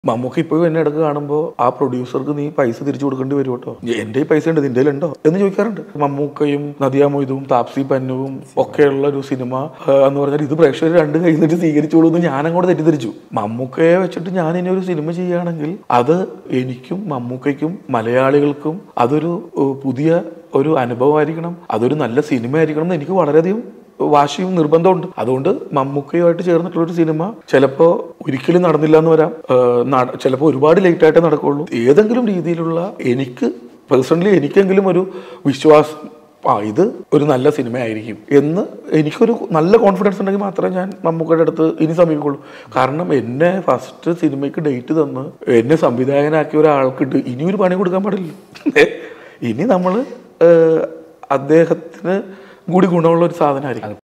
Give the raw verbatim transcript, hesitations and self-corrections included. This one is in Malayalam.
മമ്മൂക്ക ഇപ്പോഴും എന്നെ ഇടക്ക് കാണുമ്പോൾ ആ പ്രൊഡ്യൂസർക്ക് നീ പൈസ തിരിച്ചു കൊടുക്കേണ്ടി വരും കേട്ടോ, എൻ്റെ ഈ പൈസ ഉണ്ട് നിൻ്റെ ഉണ്ടോ എന്ന് ചോദിക്കാറുണ്ട്. മമ്മൂക്കയും നദിയ മൊയ്തുവും താപ്സി പന്നുവും ഒക്കെയുള്ള ഒരു സിനിമ എന്ന് പറഞ്ഞാൽ ഇത് പ്രേക്ഷകർ രണ്ട് കൈ നിന്നിട്ട് സ്വീകരിച്ചോളൂ എന്ന് ഞാനങ്ങോട്ട് തെറ്റിദ്ധരിച്ചു. മമ്മൂക്കയെ വെച്ചിട്ട് ഞാൻ ഇനി ഒരു സിനിമ ചെയ്യുകയാണെങ്കിൽ അത് എനിക്കും മമ്മൂക്കയ്ക്കും മലയാളികൾക്കും അതൊരു പുതിയ ഒരു അനുഭവമായിരിക്കണം, അതൊരു നല്ല സിനിമ ആയിരിക്കണം എന്ന് എനിക്ക് വളരെയധികം വാശിയും നിർബന്ധമുണ്ട്. അതുകൊണ്ട് മമ്മൂക്കയുമായിട്ട് ചേർന്നിട്ടുള്ളൊരു സിനിമ ചിലപ്പോൾ ഒരിക്കലും നടന്നില്ല എന്ന് വരാം, ചിലപ്പോൾ ഒരുപാട് ലേറ്റ് ആയിട്ടേ നടക്കുള്ളൂ. ഏതെങ്കിലും രീതിയിലുള്ള എനിക്ക് പേഴ്സണലി എനിക്കെങ്കിലും ഒരു വിശ്വാസം, ആ ഇത് ഒരു നല്ല സിനിമ ആയിരിക്കും എന്ന് എനിക്കൊരു നല്ല കോൺഫിഡൻസ് ഉണ്ടെങ്കിൽ മാത്രമേ ഞാൻ മമ്മൂക്കയുടെ അടുത്ത് ഇനി സമീപിക്കുള്ളൂ. കാരണം എന്നെ ഫസ്റ്റ് സിനിമയ്ക്ക് ഡേറ്റ് തന്ന് എന്നെ സംവിധായകനാക്കിയ ഒരാൾക്ക് ഇനിയൊരു പണി കൊടുക്കാൻ പാടില്ല. ഇനി നമ്മൾ അദ്ദേഹത്തിന് കൂടി ഗുണമുള്ള ഒരു സാധനമായിരിക്കും.